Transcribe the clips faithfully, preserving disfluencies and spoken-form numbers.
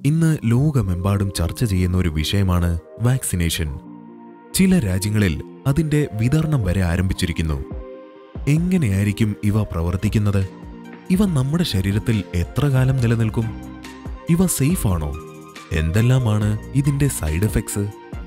ഇന്ന് ലോകമെമ്പാടും ചർച്ച ചെയ്യുന്ന ഒരു വിഷയമാണ് വാക്സിനേഷൻ. ചില രാജ്യങ്ങളിൽ അതിന്റെ വിതരണം വരെ ആരംഭിച്ചിരിക്കുന്നു. എങ്ങനെയായിരിക്കും ഇവ പ്രവർത്തിക്കുന്നത്? ഇവ നമ്മുടെ ശരീരത്തിൽ എത്ര കാലം നിലനിൽക്കും? ഇവ സേഫ് ആണോ? എന്തെല്ലാമാണ് ഇതിന്റെ സൈഡ് എഫക്ട്സ്?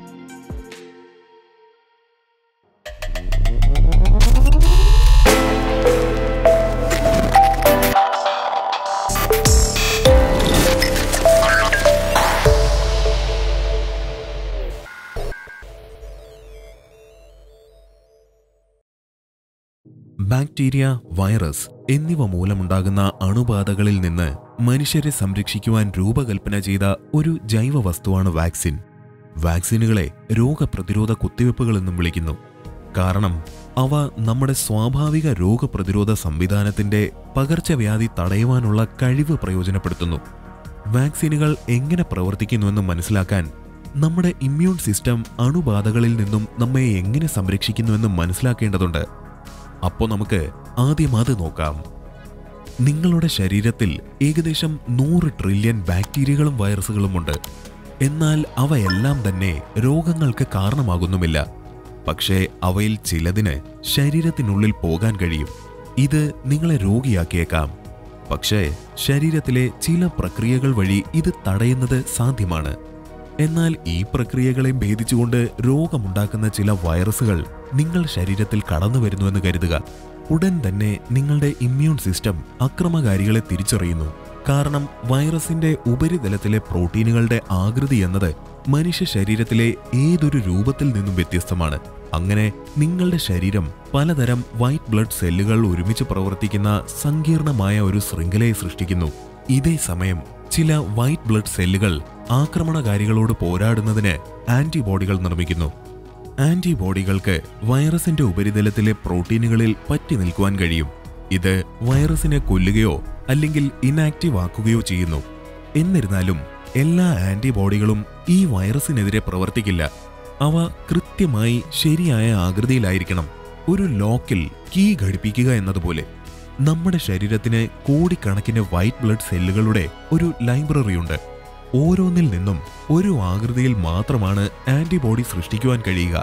ബാക്ടീരിയ, വൈറസ് എന്നിവ മൂലമുണ്ടാകുന്ന അണുബാധകളിൽ നിന്ന് മനുഷ്യരെ സംരക്ഷിക്കുവാൻ രൂപകൽപ്പന ചെയ്ത ഒരു ജൈവ വസ്തുവാണ് വാക്സിൻ. വാക്സിനുകളെ രോഗപ്രതിരോധ കുത്തിവയ്പ്പുകൾ എന്നും വിളിക്കുന്നു. കാരണം അവ നമ്മുടെ സ്വാഭാവിക രോഗപ്രതിരോധ സംവിധാനത്തിന്റെ പകർച്ചവ്യാധി തടയുവാനുള്ള കഴിവ് പ്രയോജനപ്പെടുത്തുന്നു. വാക്സിനുകൾ എങ്ങനെ പ്രവർത്തിക്കുന്നുവെന്ന് മനസ്സിലാക്കാൻ നമ്മുടെ ഇമ്മ്യൂൺ സിസ്റ്റം അണുബാധകളിൽ നിന്നും നമ്മെ എങ്ങനെ സംരക്ഷിക്കുന്നുവെന്നും മനസ്സിലാക്കേണ്ടതുണ്ട്. അപ്പോൾ നമുക്ക് ആദ്യം അത് നോക്കാം. നിങ്ങളുടെ ശരീരത്തിൽ ഏകദേശം നൂറ് ട്രില്യൺ ബാക്ടീരിയകളും വൈറസുകളുമുണ്ട്. എന്നാൽ അവയെല്ലാം തന്നെ രോഗങ്ങൾക്ക് കാരണമാകുന്നുമില്ല. പക്ഷേ അവയിൽ ചിലതിന് ശരീരത്തിനുള്ളിൽ പോകാൻ കഴിയും. ഇത് നിങ്ങളെ രോഗിയാക്കിയേക്കാം. പക്ഷേ ശരീരത്തിലെ ചില പ്രക്രിയകൾ വഴി ഇത് തടയുന്നത് സാധ്യമാണ്. എന്നാൽ ഈ പ്രക്രിയകളെ ഭേദിച്ചുകൊണ്ട് രോഗമുണ്ടാക്കുന്ന ചില വൈറസുകൾ നിങ്ങൾ ശരീരത്തിൽ കടന്നു വരുന്നുവെന്ന് കരുതുക. ഉടൻ തന്നെ നിങ്ങളുടെ ഇമ്മ്യൂൺ സിസ്റ്റം അക്രമകാരികളെ തിരിച്ചറിയുന്നു. കാരണം വൈറസിന്റെ ഉപരിതലത്തിലെ പ്രോട്ടീനുകളുടെ ആകൃതി എന്നത് മനുഷ്യ ശരീരത്തിലെ ഏതൊരു രൂപത്തിൽ നിന്നും വ്യത്യസ്തമാണ്. അങ്ങനെ നിങ്ങളുടെ ശരീരം പലതരം വൈറ്റ് ബ്ലഡ് സെല്ലുകൾ ഒരുമിച്ച് പ്രവർത്തിക്കുന്ന സങ്കീർണമായ ഒരു ശൃംഖലയെ സൃഷ്ടിക്കുന്നു. ഇതേ സമയം ചില വൈറ്റ് ബ്ലഡ് സെല്ലുകൾ ആക്രമണകാരികളോട് പോരാടുന്നതിന് ആന്റിബോഡികൾ നിർമ്മിക്കുന്നു. ആന്റിബോഡികൾക്ക് വൈറസിന്റെ ഉപരിതലത്തിലെ പ്രോട്ടീനുകളിൽ പറ്റി നിൽക്കുവാൻ കഴിയും. ഇത് വൈറസിനെ കൊല്ലുകയോ അല്ലെങ്കിൽ ഇനാക്റ്റീവ് ആക്കുകയോ ചെയ്യുന്നു. എന്നിരുന്നാലും എല്ലാ ആന്റിബോഡികളും ഈ വൈറസിനെതിരെ പ്രവർത്തിക്കില്ല. അവ കൃത്യമായി ശരിയായ ആകൃതിയിലായിരിക്കണം. ഒരു ലോക്കിൽ കീ ഘടിപ്പിക്കുക എന്നതുപോലെ നമ്മുടെ ശരീരത്തിന് കോടിക്കണക്കിന് വൈറ്റ് ബ്ലഡ് സെല്ലുകളുടെ ഒരു ലൈബ്രറിയുണ്ട്. ഓരോന്നിൽ നിന്നും ഒരു ആകൃതിയിൽ മാത്രമാണ് ആന്റിബോഡി സൃഷ്ടിക്കുവാൻ കഴിയുക.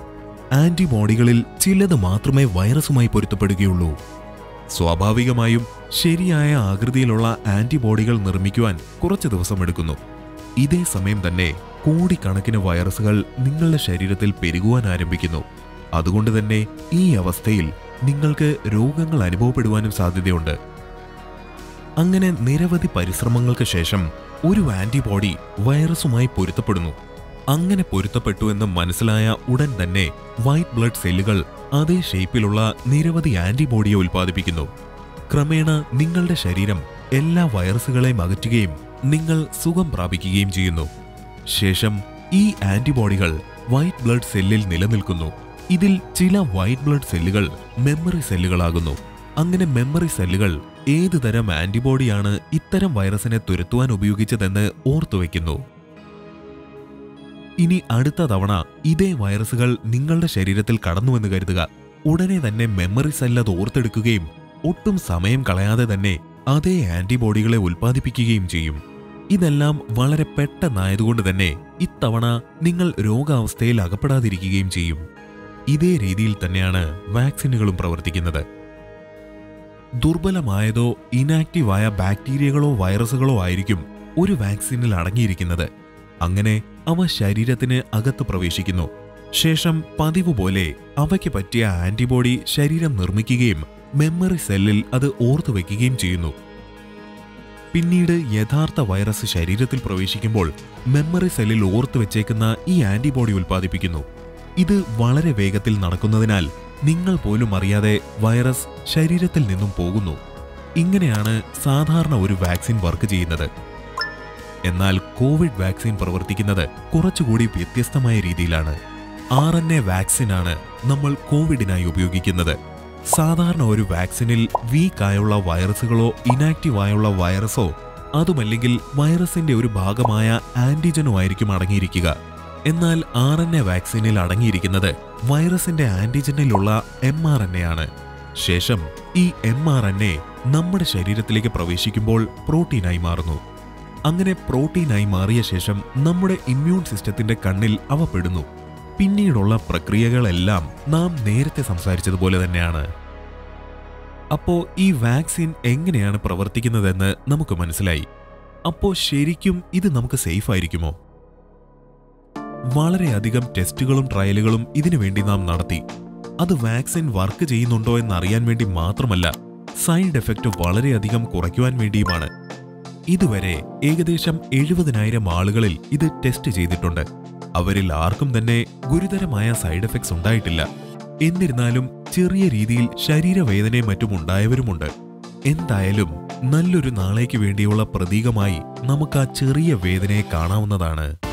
ആന്റിബോഡികളിൽ ചിലത് മാത്രമേ വൈറസുമായി പൊരുത്തപ്പെടുകയുള്ളൂ. സ്വാഭാവികമായും ശരിയായ ആകൃതിയിലുള്ള ആന്റിബോഡികൾ നിർമ്മിക്കുവാൻ കുറച്ച് ദിവസമെടുക്കുന്നു. ഇതേ സമയം തന്നെ കോടിക്കണക്കിന് വൈറസുകൾ നിങ്ങളുടെ ശരീരത്തിൽ പെരുകുവാൻ ആരംഭിക്കുന്നു. അതുകൊണ്ട് തന്നെ ഈ അവസ്ഥയിൽ നിങ്ങൾക്ക് രോഗങ്ങൾ അനുഭവപ്പെടുവാനും സാധ്യതയുണ്ട്. അങ്ങനെ നിരവധി പരിശ്രമങ്ങൾക്ക് ശേഷം ഒരു ആന്റിബോഡി വൈറസുമായി പൊരുത്തപ്പെടുന്നു. അങ്ങനെ പൊരുത്തപ്പെട്ടു എന്ന് മനസ്സിലായ ഉടൻ തന്നെ വൈറ്റ് ബ്ലഡ് സെല്ലുകൾ അതേ ഷേപ്പിലുള്ള നിരവധി ആന്റിബോഡിയെ ഉൽപ്പാദിപ്പിക്കുന്നു. ക്രമേണ നിങ്ങളുടെ ശരീരം എല്ലാ വൈറസുകളെയും അകറ്റുകയും നിങ്ങൾ സുഖം പ്രാപിക്കുകയും ചെയ്യുന്നു. ശേഷം ഈ ആന്റിബോഡികൾ വൈറ്റ് ബ്ലഡ് സെല്ലിൽ നിലനിൽക്കുന്നു. ഇതിൽ ചില വൈറ്റ് ബ്ലഡ് സെല്ലുകൾ മെമ്മറി സെല്ലുകളാകുന്നു. അങ്ങനെ മെമ്മറി സെല്ലുകൾ ഏതു തരം ആന്റിബോഡിയാണ് ഇത്തരം വൈറസിനെ തുരത്തുവാൻ ഉപയോഗിച്ചതെന്ന് ഓർത്തുവെക്കുന്നു. ഇനി അടുത്ത തവണ ഇതേ വൈറസുകൾ നിങ്ങളുടെ ശരീരത്തിൽ കടന്നുവെന്ന് കരുതുക. ഉടനെ തന്നെ മെമ്മറി സെല്ല് അത് ഓർത്തെടുക്കുകയും ഒട്ടും സമയം കളയാതെ തന്നെ അതേ ആന്റിബോഡികളെ ഉൽപ്പാദിപ്പിക്കുകയും ചെയ്യും. ഇതെല്ലാം വളരെ പെട്ടെന്നായതുകൊണ്ട് തന്നെ ഇത്തവണ നിങ്ങൾ രോഗാവസ്ഥയിൽ അകപ്പെടാതിരിക്കുകയും ചെയ്യും. ഇതേ രീതിയിൽ തന്നെയാണ് വാക്സിനുകളും പ്രവർത്തിക്കുന്നത്. ദുർബലമായതോ ഇനാക്റ്റീവായ ബാക്ടീരിയകളോ വൈറസുകളോ ആയിരിക്കും ഒരു വാക്സിനിൽ അടങ്ങിയിരിക്കുന്നത്. അങ്ങനെ അവ ശരീരത്തിന് അകത്ത് പ്രവേശിക്കുന്നു. ശേഷം പതിവ് പോലെ അവയ്ക്ക് പറ്റിയ ആന്റിബോഡി ശരീരം നിർമ്മിക്കുകയും മെമ്മറി സെല്ലിൽ അത് ഓർത്തുവെക്കുകയും ചെയ്യുന്നു. പിന്നീട് യഥാർത്ഥ വൈറസ് ശരീരത്തിൽ പ്രവേശിക്കുമ്പോൾ മെമ്മറി സെല്ലിൽ ഓർത്തുവെച്ചേക്കുന്ന ഈ ആന്റിബോഡി ഉൽപ്പാദിപ്പിക്കുന്നു. ഇത് വളരെ വേഗത്തിൽ നടക്കുന്നതിനാൽ നിങ്ങൾ പോലും അറിയാതെ വൈറസ് ശരീരത്തിൽ നിന്നും പോകുന്നു. ഇങ്ങനെയാണ് സാധാരണ ഒരു വാക്സിൻ വർക്ക് ചെയ്യുന്നത്. എന്നാൽ കോവിഡ് വാക്സിൻ പ്രവർത്തിക്കുന്നത് കുറച്ചുകൂടി വ്യത്യസ്തമായ രീതിയിലാണ്. ആർ എൻ എ വാക്സിനാണ് നമ്മൾ കോവിഡിനായി ഉപയോഗിക്കുന്നത്. സാധാരണ ഒരു വാക്സിനിൽ വീക്കായുള്ള വൈറസുകളോ ഇനാക്റ്റീവായുള്ള വൈറസോ അതുമല്ലെങ്കിൽ വൈറസിന്റെ ഒരു ഭാഗമായ ആന്റിജനോ ആയിരിക്കും അടങ്ങിയിരിക്കുക. എന്നാൽ ആർ എൻ എ വാക്സിനിൽ അടങ്ങിയിരിക്കുന്നത് വൈറസിന്റെ ആന്റിജനിലുള്ള എം ആർ എൻ എ ആണ്. ശേഷം ഈ എം ആർ എൻ എ നമ്മുടെ ശരീരത്തിലേക്ക് പ്രവേശിക്കുമ്പോൾ പ്രോട്ടീനായി മാറുന്നു. അങ്ങനെ പ്രോട്ടീനായി മാറിയ ശേഷം നമ്മുടെ ഇമ്മ്യൂൺ സിസ്റ്റത്തിന്റെ കണ്ണിൽ അവ പെടുന്നു. പിന്നീടുള്ള പ്രക്രിയകളെല്ലാം നാം നേരത്തെ സംസാരിച്ചതുപോലെ തന്നെയാണ്. അപ്പോ ഈ വാക്സിൻ എങ്ങനെയാണ് പ്രവർത്തിക്കുന്നതെന്ന് നമുക്ക് മനസ്സിലായി. അപ്പോ ശരിക്കും ഇത് നമുക്ക് സേഫ് ആയിരിക്കുമോ? വളരെയധികം ടെസ്റ്റുകളും ട്രയലുകളും ഇതിനു വേണ്ടി നാം നടത്തി. അത് വാക്സിൻ വർക്ക് ചെയ്യുന്നുണ്ടോ എന്നറിയാൻ വേണ്ടി മാത്രമല്ല, സൈഡ് എഫക്റ്റ് വളരെയധികം കുറയ്ക്കുവാൻ വേണ്ടിയുമാണ്. ഇതുവരെ ഏകദേശം എഴുപതിനായിരം ആളുകളിൽ ഇത് ടെസ്റ്റ് ചെയ്തിട്ടുണ്ട്. അവരിൽ ആർക്കും തന്നെ ഗുരുതരമായ സൈഡ് എഫക്ട്സ് ഉണ്ടായിട്ടില്ല. എന്നിരുന്നാലും ചെറിയ രീതിയിൽ ശരീരവേദനയും മറ്റും ഉണ്ടായവരുമുണ്ട്. എന്തായാലും നല്ലൊരു നാളേക്ക് വേണ്ടിയുള്ള പ്രതീകമായി നമുക്ക് ആ ചെറിയ വേദനയെ കാണാവുന്നതാണ്.